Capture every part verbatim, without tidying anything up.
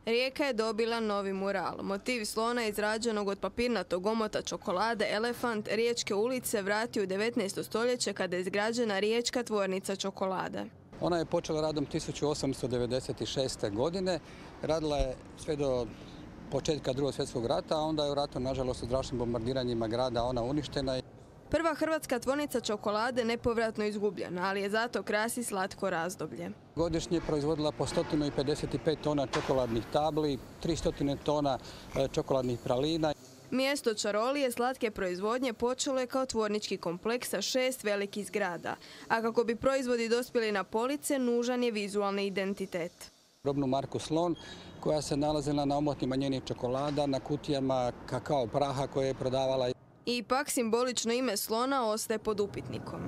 Rijeka je dobila novi mural. Motiv slona izrađenog od papirnatog omota čokolade Elefant Riječke ulice vratio u devetnaesto stoljeće kada je izgrađena riječka tvornica čokolade. Ona je počela radom tisuću osamsto devedeset šeste. godine. Radila je sve do početka Drugog svjetskog rata, a onda je u ratu, nažalost, u strašnim bombardiranjima grada ona uništena. Prva hrvatska tvornica čokolade nepovratno izgubljena, ali je zato krasi slatko razdoblje. Godišnje je proizvodila po sto pedeset pet tona čokoladnih tabli, tristo tona čokoladnih pralina. Mjesto čarolije slatke proizvodnje počelo je kao tvornički kompleks sa šest velikih zgrada, a kako bi proizvodi dospjeli na police, nužan je vizualni identitet. Robnu marku Slon, koja se nalazila na omotnima njenih čokolada, na kutijama kakao praha koje je prodavala. I ipak simbolično ime slona ostaje pod upitnikom.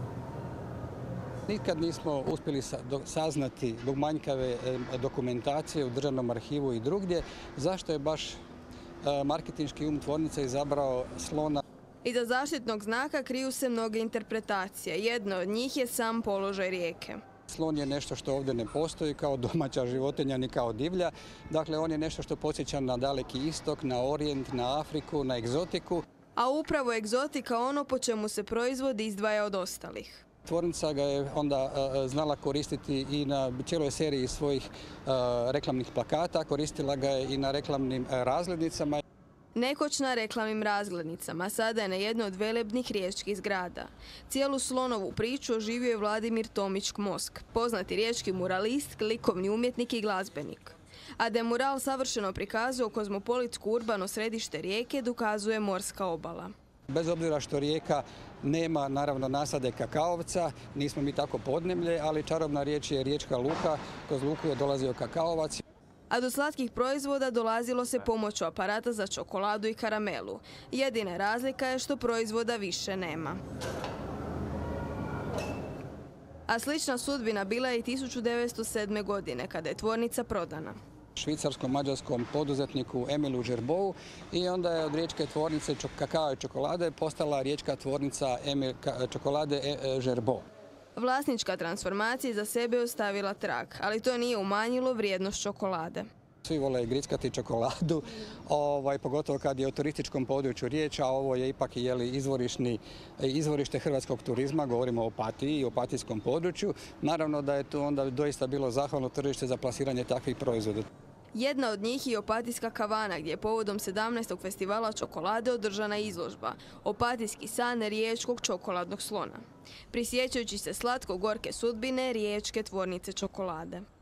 Nikad nismo uspjeli saznati zbog manjkave dokumentacije u Državnom arhivu i drugdje zašto je baš marketinški um tvornice izabrao slona. Iza zaštitnog znaka kriju se mnoge interpretacije. Jedna od njih je sam položaj rijeke. Slon je nešto što ovdje ne postoji kao domaća životinja ni kao divlja. Dakle, on je nešto što podsjeća na Daleki istok, na Orijent, na Afriku, na egzotiku. A upravo egzotika ono po čemu se proizvod izdvaja od ostalih. Tvornica ga je onda znala koristiti i na cijeloj seriji svojih reklamnih plakata, koristila ga je i na reklamnim razglednicama. Nekoć na reklamnim razglednicama, sada je na jednoj od velebnih riječkih zgrada. Cijelu slonovu priču oživio je Vladimir Tomić-Mosk, poznati riječki muralist, likovni umjetnik i glazbenik. A da je mural savršeno prikazao kozmopolitsko urbano središte Rijeke, dokazuje morska obala. Bez obzira što Rijeka nema naravno nasade kakaovca, nismo mi tako podneblje, ali čarobna riječ je riječka luka, kroz luku je dolazio kakaovac. A do slatkih proizvoda dolazilo se pomoću aparata za čokoladu i karamelu. Jedina razlika je što proizvoda više nema. A slična sudbina bila je i tisuću devetsto sedme. godine, kada je tvornica prodana švicarsko-mađarskom poduzetniku Emilu Gerbeau i onda je od riječke tvornice kakao i čokolade postala riječka tvornica čokolade Gerbeau. Vlasnička transformacija za sebe ostavila trag, ali to nije umanjilo vrijednost čokolade. Svi vole grickati čokoladu, ovaj, pogotovo kad je o turističkom području riječ, a ovo je ipak jeli, izvorišni, izvorište hrvatskog turizma, govorimo o Opatiji i opatijskom području. Naravno da je tu onda doista bilo zahvalno tržište za plasiranje takvih proizvoda. Jedna od njih je Opatijska kavana, gdje je povodom sedamnaestog festivala čokolade održana izložba Opatijski san riječkog čokoladnog slona, prisjećajući se slatko-gorke sudbine riječke tvornice čokolade.